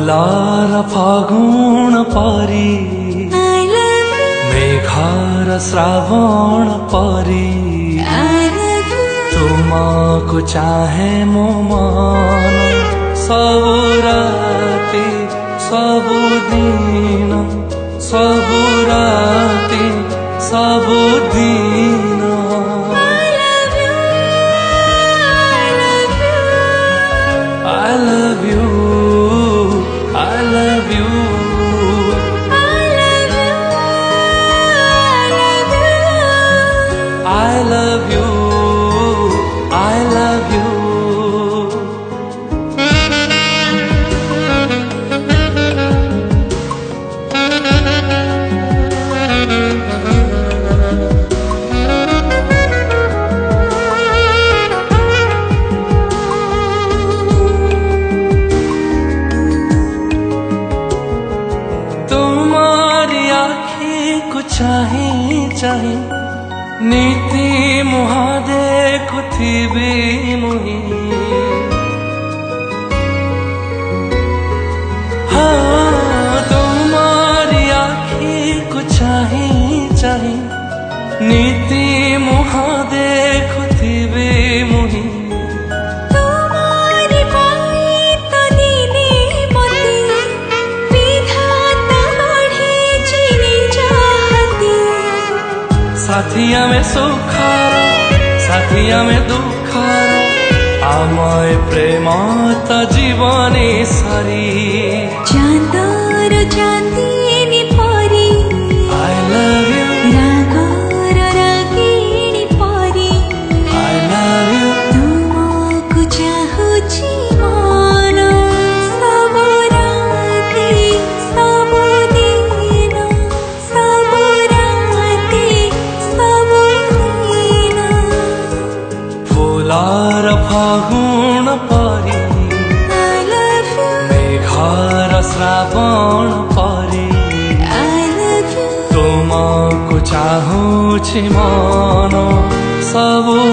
फुलार फागुण परी मेघार श्रावण परी तुमको चाहे मो मन सबु राति सबु दिन सबु राति सबु दिन I love you I love you I love you I love you चाहे नीति मुहा देखुथिबी मुही हाँ तुम्हारी आँखी को चाहे नीति मुहा देखुथिबी मुही साथिया में सुखार साथिया में दुखार आमय प्रेम त जीवने सारी चांदर चांदनी परी I love you रागर रागिणी परी I love you तुमको चाहुची मन सबु राति सबु दिन सबु राति सबु दिन फुलार फागुण परी I love you मेघार श्रावण परी I love you तुमको चाहुछि मन सबु